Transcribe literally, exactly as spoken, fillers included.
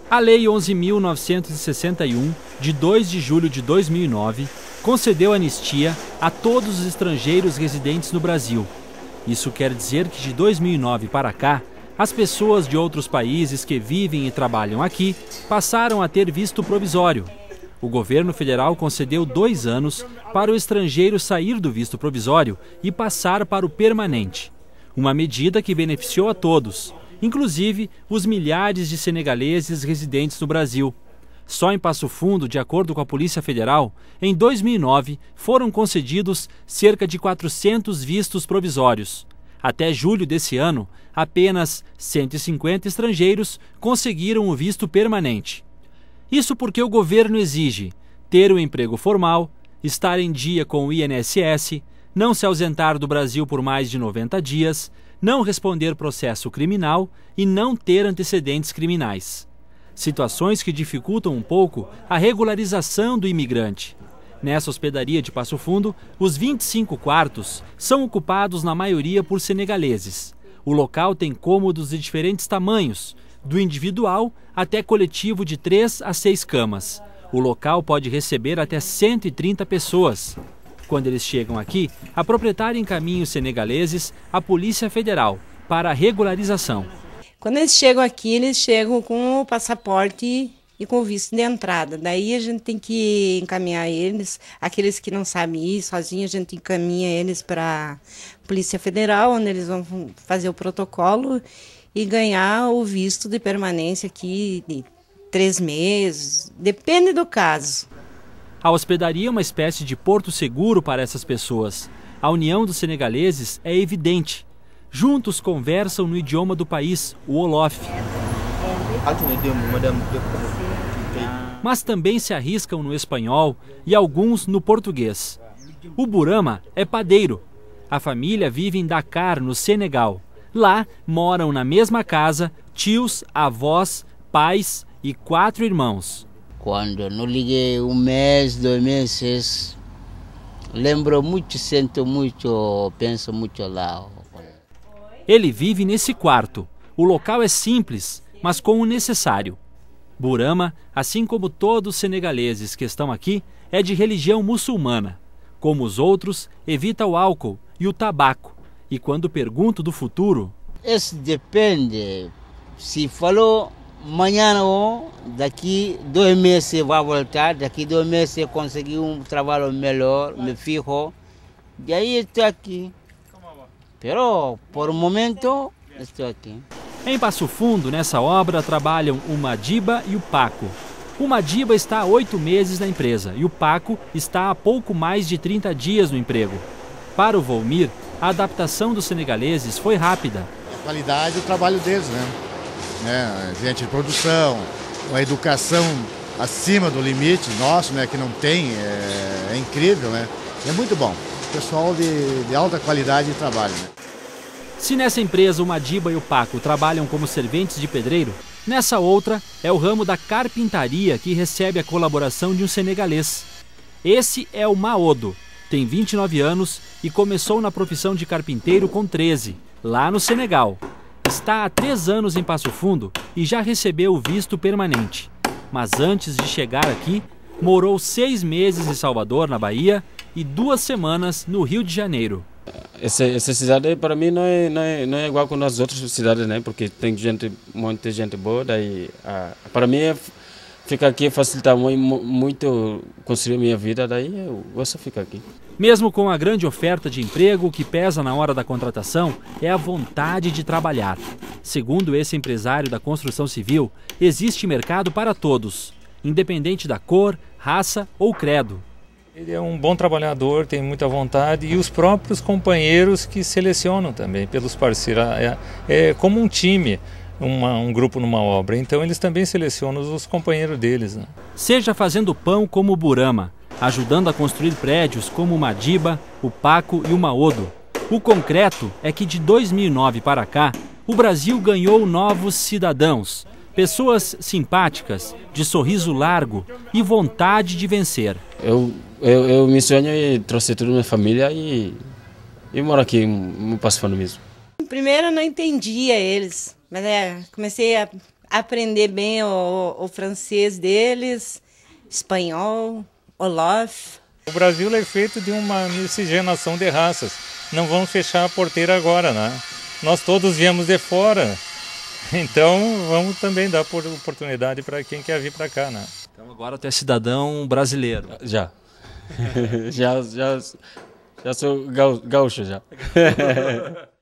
A Lei onze mil novecentos e sessenta e um, de dois de julho de dois mil e nove, concedeu anistia a todos os estrangeiros residentes no Brasil. Isso quer dizer que de dois mil e nove para cá, as pessoas de outros países que vivem e trabalham aqui passaram a ter visto provisório. O governo federal concedeu dois anos para o estrangeiro sair do visto provisório e passar para o permanente. Uma medida que beneficiou a todos, inclusive os milhares de senegaleses residentes no Brasil. Só em Passo Fundo, de acordo com a Polícia Federal, em dois mil e nove foram concedidos cerca de quatrocentos vistos provisórios. Até julho desse ano, apenas cento e cinquenta estrangeiros conseguiram o visto permanente. Isso porque o governo exige ter um emprego formal, estar em dia com o I N S S, não se ausentar do Brasil por mais de noventa dias, não responder processo criminal e não ter antecedentes criminais. Situações que dificultam um pouco a regularização do imigrante. Nessa hospedaria de Passo Fundo, os vinte e cinco quartos são ocupados na maioria por senegaleses. O local tem cômodos de diferentes tamanhos, do individual até coletivo de três a seis camas. O local pode receber até cento e trinta pessoas. Quando eles chegam aqui, a proprietária encaminha os senegaleses à Polícia Federal para a regularização. Quando eles chegam aqui, eles chegam com o passaporte e com o visto de entrada. Daí a gente tem que encaminhar eles, aqueles que não sabem ir sozinhos, a gente encaminha eles para a Polícia Federal, onde eles vão fazer o protocolo e ganhar o visto de permanência aqui de três meses, depende do caso. A hospedaria é uma espécie de porto seguro para essas pessoas. A união dos senegaleses é evidente. Juntos conversam no idioma do país, o Wolof. Mas também se arriscam no espanhol e alguns no português. O Burama é padeiro. A família vive em Dakar, no Senegal. Lá moram na mesma casa tios, avós, pais e quatro irmãos. Quando não liguei um mês, dois meses, lembro muito, sinto muito, penso muito lá. Ele vive nesse quarto. O local é simples, mas com o necessário. Burama, assim como todos os senegaleses que estão aqui, é de religião muçulmana. Como os outros, evita o álcool e o tabaco. E quando pergunto do futuro... Isso depende. Se falou amanhã ou daqui dois meses vai voltar, daqui dois meses conseguir um trabalho melhor, me fico. E aí estou aqui. Pero, por um momento, estou aqui. Em Passo Fundo, nessa obra, trabalham o Madiba e o Paco. O Madiba está há oito meses na empresa e o Paco está há pouco mais de trinta dias no emprego. Para o Volmir, a adaptação dos senegaleses foi rápida. A qualidade do trabalho deles, né? né? Gente de produção, uma educação acima do limite nosso, né? Que não tem, é, é incrível, né? É muito bom. Pessoal de, de alta qualidade de trabalho, né? Se nessa empresa o Madiba e o Paco trabalham como serventes de pedreiro, nessa outra é o ramo da carpintaria que recebe a colaboração de um senegalês. Esse é o Maodo, tem vinte e nove anos e começou na profissão de carpinteiro com treze, lá no Senegal. Está há três anos em Passo Fundo e já recebeu o visto permanente. Mas antes de chegar aqui, morou seis meses em Salvador, na Bahia, e duas semanas no Rio de Janeiro. Essa, essa cidade para mim não é, não, é, não é igual com as outras cidades, né? Porque tem gente, muita gente boa. Daí, ah, para mim, ficar aqui facilita muito, muito construir minha vida, daí eu gosto de ficar aqui. Mesmo com a grande oferta de emprego, o que pesa na hora da contratação é a vontade de trabalhar. Segundo esse empresário da construção civil, existe mercado para todos, independente da cor, raça ou credo. Ele é um bom trabalhador, tem muita vontade e os próprios companheiros que selecionam também pelos parceiros. É, é como um time, uma, um grupo numa obra, então eles também selecionam os companheiros deles. Né? Seja fazendo pão como o Burama, ajudando a construir prédios como o Madiba, o Paco e o Maodo. O concreto é que de dois mil e nove para cá, o Brasil ganhou novos cidadãos, pessoas simpáticas, de sorriso largo e vontade de vencer. Eu, eu, eu me sonho e trouxe toda a minha família e, e moro aqui no Passo Fundo mesmo. Primeiro eu não entendia eles, mas é, comecei a aprender bem o, o francês deles, espanhol, Wolof. O Brasil é feito de uma miscigenação de raças. Não vamos fechar a porteira agora, né? Nós todos viemos de fora, então vamos também dar oportunidade para quem quer vir para cá, né? Então agora tu é cidadão brasileiro. Já. já, já, já sou gaúcho já.